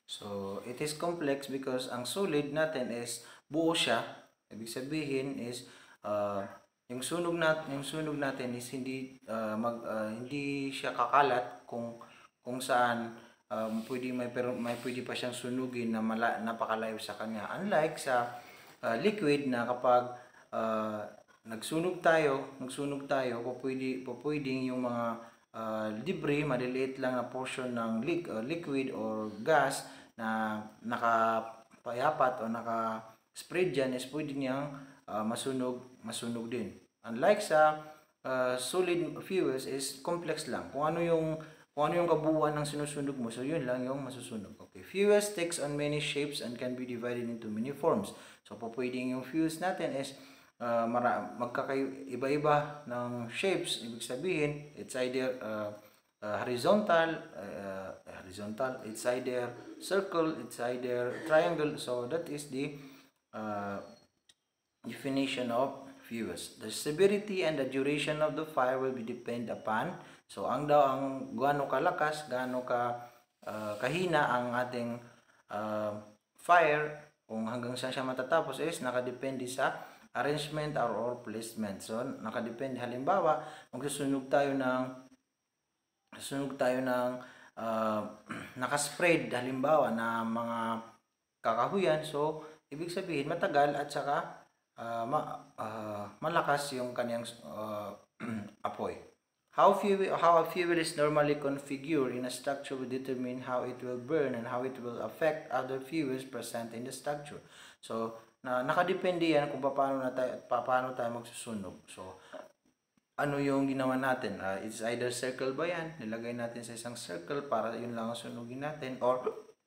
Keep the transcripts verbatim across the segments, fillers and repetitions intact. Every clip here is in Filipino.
So, it is complex because ang solid natin is buo siya. Ibig sabihin is uh, yung sunog natin, yung sunog natin is hindi uh, mag uh, hindi siya kakalat kung kung saan um, pwede may pero may pwede pa siyang sunugin na mala, napakalayo sa kanya. Unlike sa uh, liquid na kapag uh, nagsunog tayo, nagsunog tayo, pwede pwedeng yung mga uh, debris, maliliit lang na portion ng li uh, liquid or gas na nakapayapat o naka-spread dyan is pwede niyang uh, masunog, masunog din. Unlike sa uh, solid fuels is complex lang. Kung ano yung kung ano yung kabuuan ng sinusunog mo, so yun lang yung masusunog. Okay, fuels takes on many shapes and can be divided into many forms. So pwedeng yung fuels natin is uh, magkakaiba-iba ng shapes. Ibig sabihin, it's either uh, uh, horizontal, uh, horizontal, it's either circle, it's either triangle. So that is the uh, definition of fuels. The severity and the duration of the fire will be depend upon. So ang daw ang gaano kalakas, gaano ka uh, kahina ang ating uh, fire, kung hanggang saan siya matatapos is nakadepende sa arrangement or, or placement. So nakadepende, halimbawa, magsusunog tayo ng sunog tayo ng uh, nakaspread, halimbawa na mga kakahuyan, so ibig sabihin matagal at saka uh, ma, uh, malakas yung kanyang uh, apoy. How fuel, how a fuel is normally configured in a structure will determine how it will burn and how it will affect other fuels present in the structure. So na nakadepende yan kung paano na tayo, paano tayo magsusunog. So ano yung ginawa natin? Uh, it's either circle ba yan? Nilagay natin sa isang circle para yun lang ang sunugin natin, or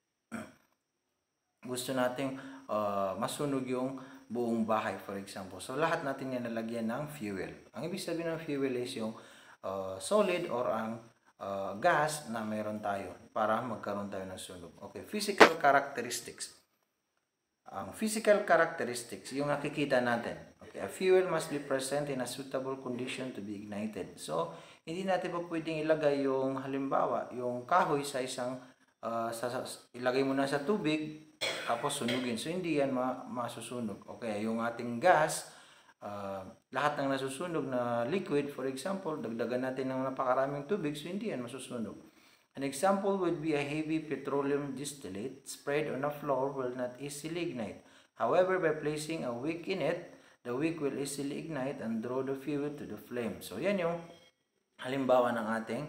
gusto nating uh, masunog yung buong bahay, for example. So lahat natin yan nalagyan ng fuel. Ang ibig sabihin ng fuel is yung uh, solid or ang uh, gas na mayroon tayo para magkaroon tayo ng sunog. Okay, physical characteristics. Ang physical characteristics, yung nakikita natin. Okay, a fuel must be present in a suitable condition to be ignited. So, hindi natin pa pwedeng ilagay yung halimbawa, yung kahoy sa isang, uh, sa, sa, ilagay mo na sa tubig, tapos sunugin. So, hindi yan ma, masusunog. Okay, yung ating gas, uh, lahat ng nasusunog na liquid, for example, dagdagan natin ng napakaraming tubig, so hindi yan masusunog. An example would be a heavy petroleum distillate spread on a floor will not easily ignite. However, by placing a wick in it, the wick will easily ignite and draw the fuel to the flame. So, yan yung halimbawa ng ating.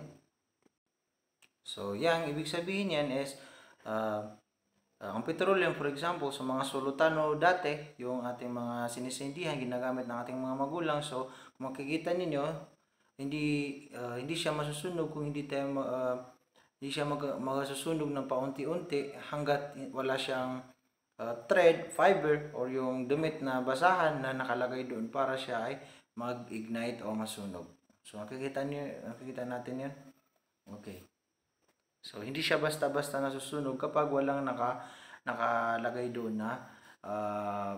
So, yan, ibig sabihin yan is, uh, uh, ang petroleum, for example, sa mga sulutano dati, yung ating mga sinisindihan, ginagamit ng ating mga magulang. So, kung makikita ninyo, hindi, uh, hindi siya masusunog kung hindi tayo uh, hindi siya mag magsusunog ng paunti-unti hanggat wala siyang uh, thread, fiber, or yung damit na basahan na nakalagay doon para siya ay mag-ignite o masunog. So, nakikita niyo, nakikita natin yun? Okay. So, hindi siya basta-basta nasusunog kapag walang naka, nakalagay doon na uh,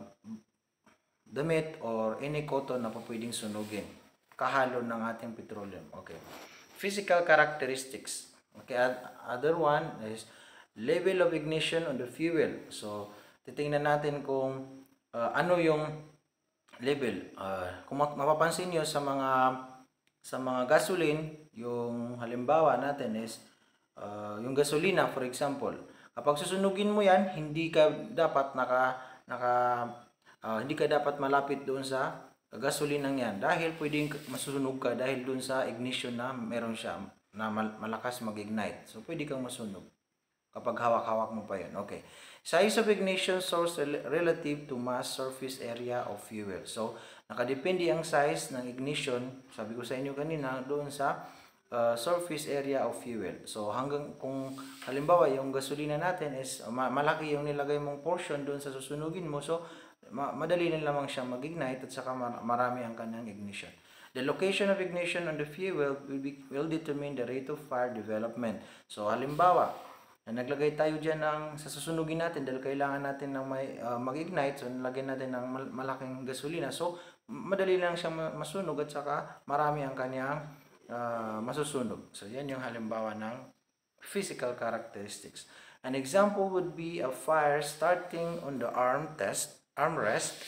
damit or any cotton na pwedeng sunugin. Kahalo ng ating petroleum. Okay. Physical characteristics. Okay, other one is level of ignition on the fuel. So, titingnan natin kung uh, ano yung level. Uh, kung mapapansin niyo sa mga sa mga gasoline, yung halimbawa natin is uh, yung gasolina, for example. Kapag susunugin mo yan, hindi ka dapat naka naka uh, hindi ka dapat malapit doon sa gasolinang yan dahil pwedeng masusunog ka dahil doon sa ignition na meron siya na malakas mag-ignite. So, pwede kang masunog kapag hawak-hawak mo pa yun. Okay. Size of ignition source relative to mass surface area of fuel. So, nakadepende ang size ng ignition, sabi ko sa inyo kanina, doon sa uh, surface area of fuel. So, hanggang kung halimbawa yung gasolina natin is uh, malaki yung nilagay mong portion doon sa susunugin mo. So, ma madali na lamang siya mag-ignite at saka marami ang kanyang ignition. The location of ignition on the fuel will, be, will determine the rate of fire development. So, halimbawa, na naglagay tayo dyan ng sasusunugin natin dahil kailangan natin ng may, uh, mag-ignite. So, nalagyan natin ng mal malaking gasolina. So, madali lang siyang masunog at saka marami ang kanyang uh, masusunog. So, yan yung halimbawa ng physical characteristics. An example would be a fire starting on the arm test, armrest,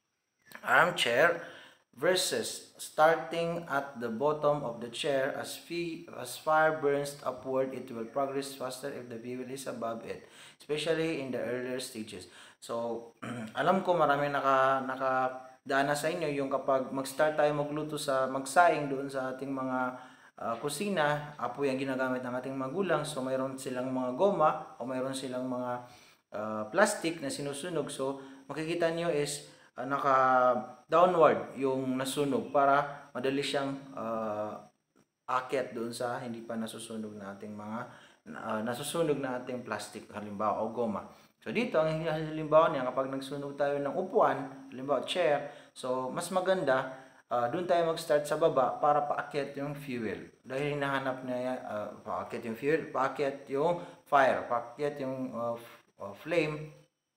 armchair, versus starting at the bottom of the chair. As, fee, as fire burns upward, it will progress faster if the fuel is above it, especially in the earlier stages. So, alam ko marami naka, nakadaan na sa inyo yung kapag mag-start tayo magluto sa magsaing doon sa ating mga uh, kusina, apoy ang ginagamit ng ating magulang. So, mayroon silang mga goma o mayroon silang mga uh, plastic na sinusunog. So, makikita nyo is uh, naka downward yung nasunog para madali siyang uh, akyat doon sa hindi pa nasusunog na ating mga uh, nasusunog na ating plastic halimbawa o goma. So dito ang halimbawa niya kapag nagsunog tayo ng upuan, halimbawa chair, so mas maganda uh, doon tayo mag-start sa baba para paakyat yung fuel. Dahil hinahanap niya uh, paakyat yung fuel, paakyat yung fire, paakyat yung uh, uh, flame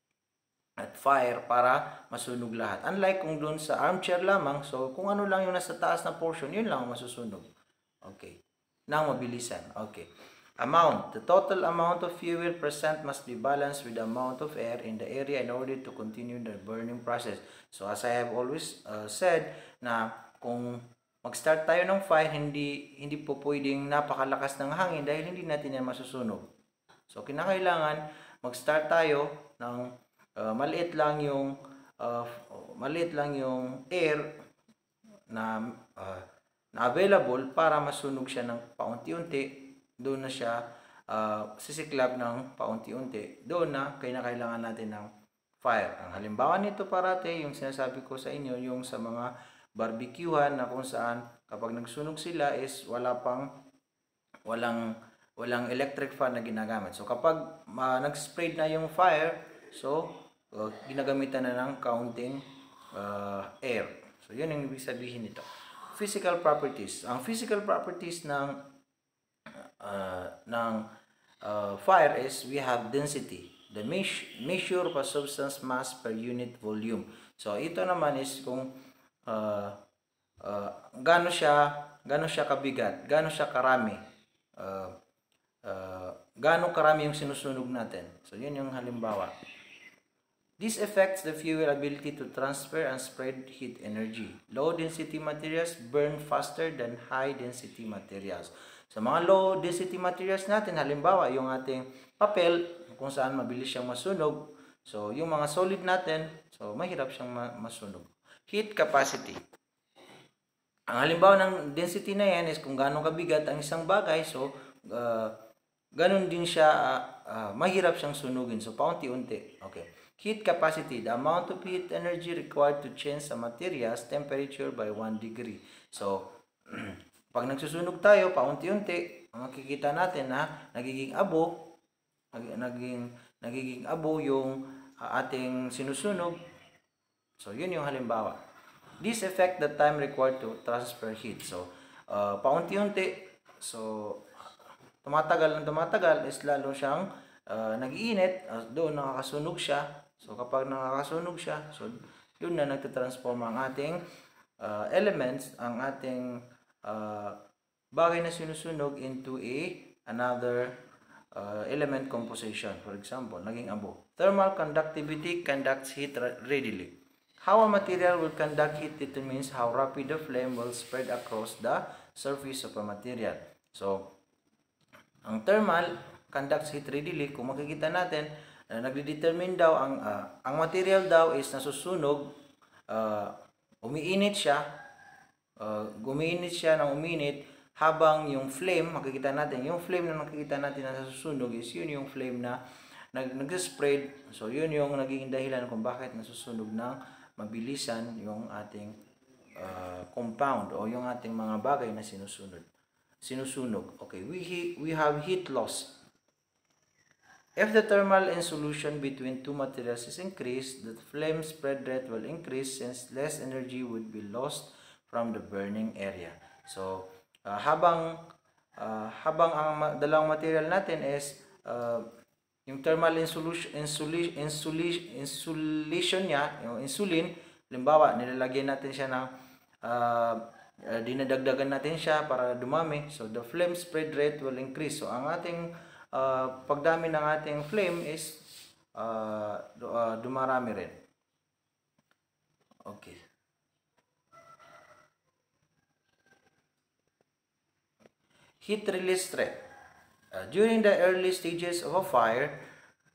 at fire para masunog lahat. Unlike kung doon sa armchair lamang, so kung ano lang yung nasa taas na portion, yun lang ang masusunog. Okay. Nang mabilisan. Okay. Amount. The total amount of fuel present must be balanced with the amount of air in the area in order to continue the burning process. So as I have always uh, said, na kung mag-start tayo ng fire, hindi, hindi po pwedeng napakalakas ng hangin dahil hindi natin yan masusunog. So kinakailangan mag-start tayo ng Uh, maliit lang yung uh, maliit lang yung air na uh, na available para masunog siya ng paunti-unti. Doon na siya uh, sisiklab ng paunti-unti. Doon na kailangan natin ng fire. Ang halimbawa nito parate, yung sinasabi ko sa inyo, yung sa mga barbecuehan na kung saan kapag nagsunog sila is wala pang walang walang electric fan na ginagamit. So kapag uh, nag-spread na yung fire, so Uh, ginagamitan na ng counting uh, air. So, yun ang ibig sabihin nito. Physical properties. Ang physical properties ng uh, ng uh, fire is we have density. The measure of a substance mass per unit volume. So, ito naman is kung uh, uh, gaano siya gaano siya kabigat, gaano siya karami. Uh, uh, gaano karami yung sinusunog natin. So, yun yung halimbawa. This affects the fuel ability to transfer and spread heat energy. Low-density materials burn faster than high-density materials. Sa mga low-density materials natin, halimbawa, yung ating papel, kung saan mabilis siyang masunog. So, yung mga solid natin, so, mahirap siyang ma masunog. Heat capacity. Ang halimbawa ng density na yan is kung gaano kabigat ang isang bagay, so, uh, ganun din siya, uh, uh, mahirap siyang sunugin. So, paunti-unti. Okay. Heat capacity, the amount of heat energy required to change a material's temperature by one degree. So, pag nagsusunog tayo, paunti-unti, makikita natin na nagiging abo, nagiging, nagiging abo yung uh, ating sinusunog. So, yun yung halimbawa. This affect the time required to transfer heat. So, uh, paunti-unti, so, tumatagal ng tumatagal is lalo siyang uh, nag-iinit, uh, doon nakakasunog siya. So, kapag nakakasunog siya, so, yun na nagtatransform ang ating uh, elements, ang ating uh, bagay na sinusunog into a another uh, element composition. For example, naging abo. Thermal conductivity conducts heat readily. How a material will conduct heat determines how rapid the flame will spread across the surface of a material. So, ang thermal conducts heat readily, kung makikita natin, Uh, nagde-determine daw ang uh, ang material daw is nasusunog, uh, umiinit siya, uh, gumiinit siya ng uminit habang yung flame, makikita natin, yung flame na nakikita natin na nasusunog is yun yung flame na nag nag-spread. So yun yung naging dahilan kung bakit nasusunog ng mabilisan yung ating uh, compound o yung ating mga bagay na sinusunod. Sinusunog. Okay, we we have heat loss. If the thermal insolution between two materials is increased, the flame spread rate will increase since less energy would be lost from the burning area. So, uh, habang uh, habang ang dalawang material natin is uh, yung thermal insolution insuli, insuli, insulation niya, yung insulin, halimbawa, nilalagyan natin siya ng uh, uh, dinadagdagan natin siya para dumami. So, the flame spread rate will increase. So, ang ating uh, pagdami ng ating flame is uh, uh, dumarami rin. Okay. Heat release rate. Uh, during the early stages of a fire,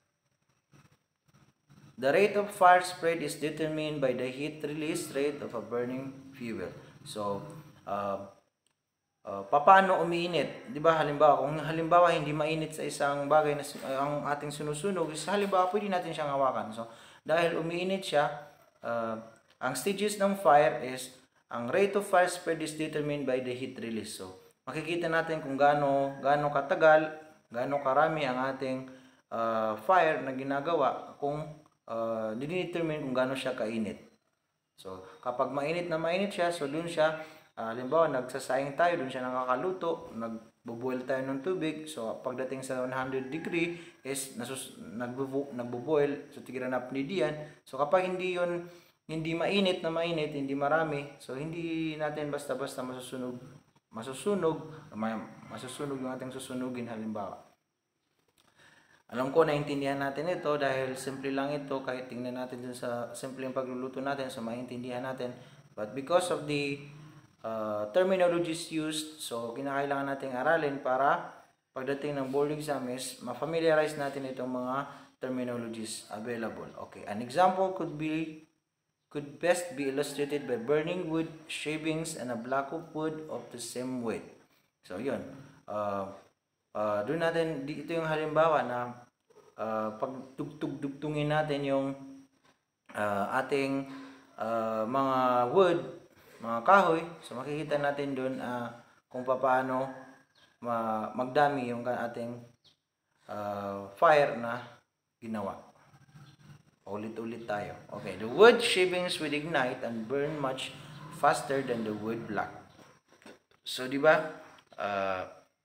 the rate of fire spread is determined by the heat release rate of a burning fuel. So, uh, uh, paano umiinit? 'Di ba? Halimbawa, kung halimbawa hindi mainit sa isang bagay na uh, ang ating sinusunog, is halimbawa pwede natin siyang hawakan. So, dahil umiinit siya, uh, ang stages ng fire is ang rate of fire spread is determined by the heat release. So, makikita natin kung gaano gaano katagal, gaano karami ang ating uh, fire na ginagawa kung uh, dinedetermine kung gaano siya kainit. So, kapag mainit na mainit siya, so dun siya, uh, halimbawa, nagsasayang tayo, dun siya nakakaluto, nagbo-boil tayo ng tubig. So, pagdating sa one hundred degree is nasus nagbo-boil, so tigiranap ni diyan. So, kapag hindi yun, hindi mainit na mainit, hindi marami, so hindi natin basta-basta masusunog, masusunog, masusunog yung ating susunugin halimbawa. Alam ko, naintindihan natin ito dahil simple lang ito, kahit tingnan natin dun sa simple yung pagluluto natin, so maintindihan natin. But because of the uh, terminologies used, so kinakailangan nating aralin para pagdating ng board exam is ma-familiarize natin itong mga terminologies available. Okay, an example could be could best be illustrated by burning wood, shavings, and a block of wood of the same weight. So, yun. Uh, Uh, doon natin, ito yung halimbawa na uh, pag tugtug-dugtungin natin yung uh, ating uh, mga wood, mga kahoy. So makikita natin doon uh, kung paano ma magdami yung ating uh, fire na ginawa. Ulit-ulit tayo. Okay, the wood shavings will ignite and burn much faster than the wood block. So, di ba? Uh,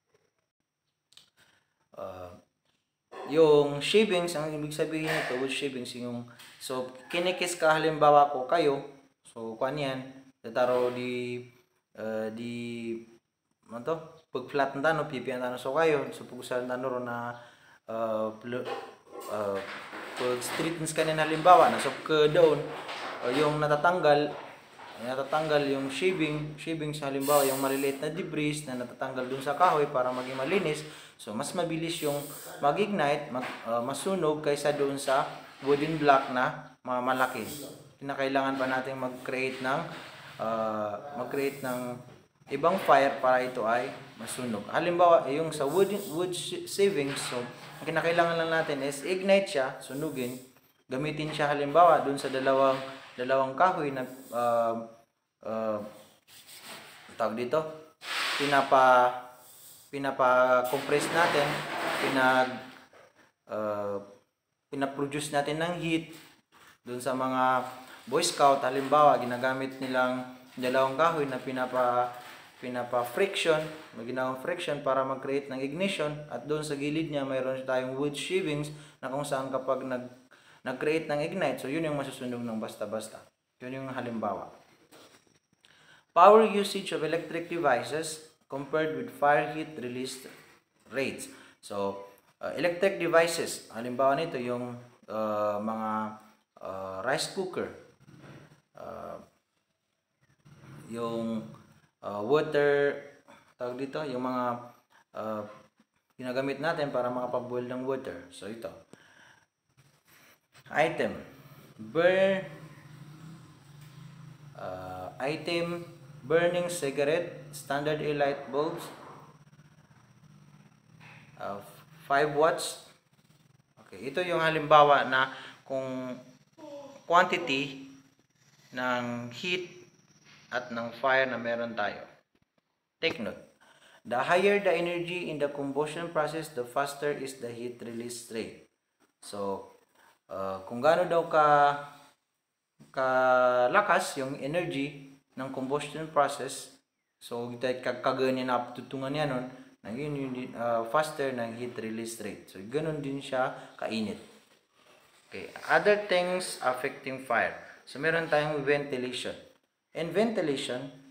Uh, yung shavings, ang ibig sabihin nito, wood shavings, yung, so, kinikis ka, halimbawa ko kayo, so, kuan yan, tataro di, uh, di, ano to, pag flat na tano, pipian tano, so kayo, so, pag-usalan tano ro na, uh, uh, pag straightens ka na halimbawa, na, so, ka doon, uh, yung natatanggal, natatanggal yung shaving, shaving sa halimbawa yung maliliit na debris na natatanggal dun sa kahoy para maging malinis. So mas mabilis yung mag-ignite, mag, uh, masunog kaysa doon sa wooden block na malaki. Kinakailangan pa natin mag-create ng uh, mag-create ng ibang fire para ito ay masunog. Halimbawa, yung sa wood wood shavings, so ang kinakailangan lang natin is ignite siya, sunugin. Gamitin siya halimbawa doon sa dalawang dalawang kahoy na uh, uh, tawag dito, pinapa pinapa-compress natin, pinag uh, pinaproduce natin ng heat doon sa mga Boy Scout. Halimbawa, ginagamit nilang dalawang kahoy na pinapa pinapa-friction, ginawang friction para mag-create ng ignition, at doon sa gilid niya mayroon tayong wood shavings na kung saan kapag nag nag-create ng ignite, so yun yung masusunog ng basta-basta. Yun yung halimbawa. Power usage of electric devices compared with fire heat release rates. So, uh, electric devices, halimbawa nito yung uh, mga uh, rice cooker, uh, yung uh, water, tawag dito, yung mga uh, ginagamit natin para makapag-boil ng water. So, ito. Item, burn, uh, item, burning cigarette, standard A light bulbs, uh, five watts. Okay, ito yung halimbawa na kung quantity ng heat at ng fire na meron tayo. Take note. The higher the energy in the combustion process, the faster is the heat release rate. So, Uh, kung gaano daw ka kalakas yung energy ng combustion process, so kaganya na tutungan niya nun, na yun yung uh, faster ng heat release rate. So ganun din siya kainit. Okay, other things affecting fire. So meron tayong ventilation. In ventilation,